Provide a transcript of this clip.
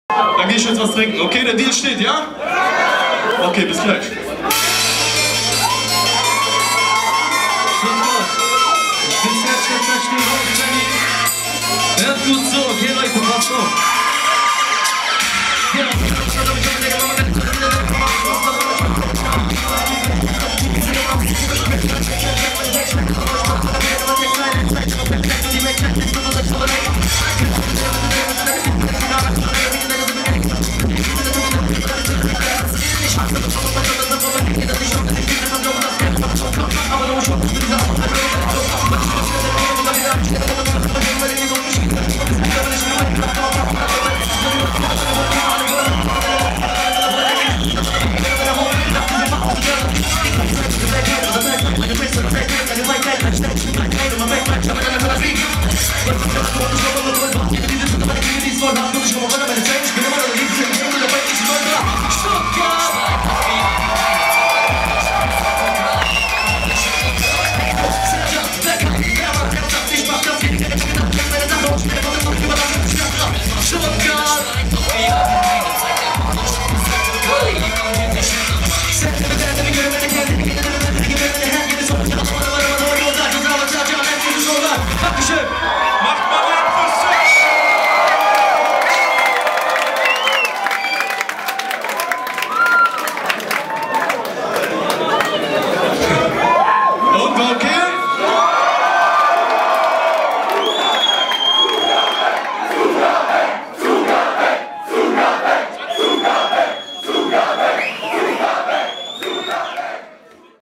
Dann gehe ich jetzt was trinken. Okay, der Deal steht, ja? Okay, bis gleich. Ich bin sehr schnell raus, Jenny. Hört gut so, okay Leute, passt auf.